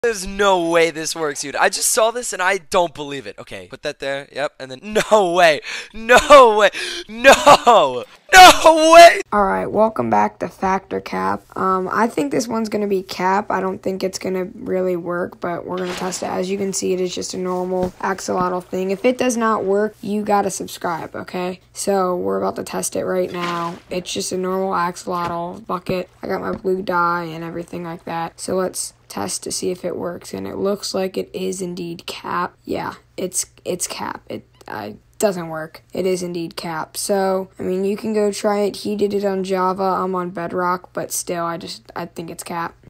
There's no way this works, dude. I just saw this and I don't believe it. Okay, put that there. Yep, and then no way. No way. No. No way. Alright, welcome back to Factor Cap. I think this one's going to be cap. I don't think it's going to really work, but we're going to test it. As you can see, it is just a normal axolotl thing. If it does not work, you got to subscribe, okay? So, we're about to test it right now. It's just a normal axolotl bucket. I got my blue dye and everything like that. So, let's test to see if it works, and it looks like it is indeed cap. Yeah, it's cap. It doesn't work. It is indeed cap. So, I mean, you can go try it. He did it on Java. I'm on Bedrock, but still, I think it's cap.